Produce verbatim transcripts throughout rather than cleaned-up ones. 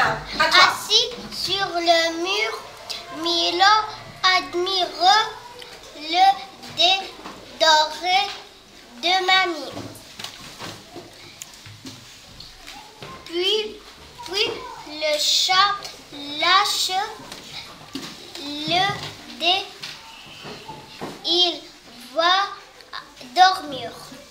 Bien, à toi. Assis sur le mur, Milo admire le dé doré de mamie. Puis, puis le chat lâche le dé. Il va dormir.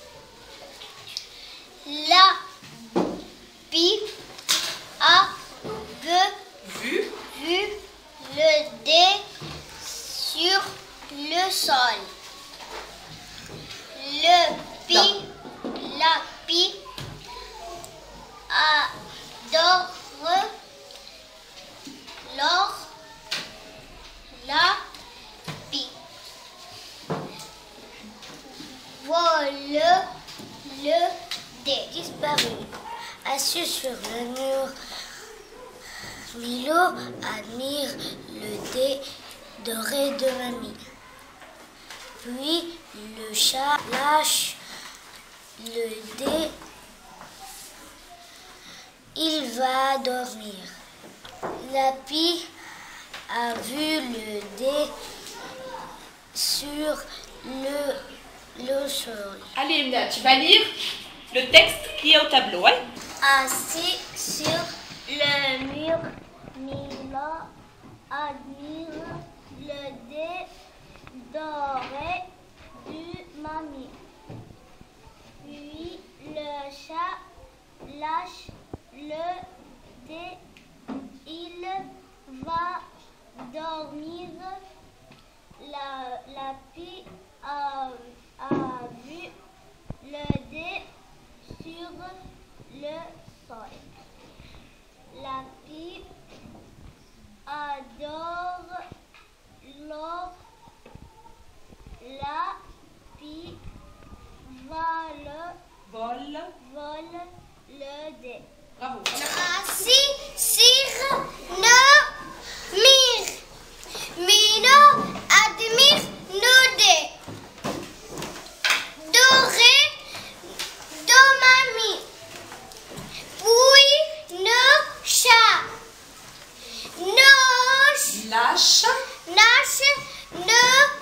La pie a vu, vu le dé sur le sol. Le pie, la pie adore l'or, la pie vole le dé. Disparu. Assis sur le mur, Milo admire le dé doré de mamie. Puis le chat lâche le dé. Il va dormir. La pie a vu le dé sur le, le sol. Allez, Emna, tu vas lire le texte qui est au tableau. Hein? Assis sur le mur, Milo admire le dé doré du mamie. Puis le chat lâche le dé. Il va dormir. La, la pie a, a vu le dé sur le sol. La pie adore l'or. La pie vole, Vol. vole le dé. Bravo. Assis sur le mur, Milo admire nos dés dorés de mamie. Puis le chat nage, Lâche. nage le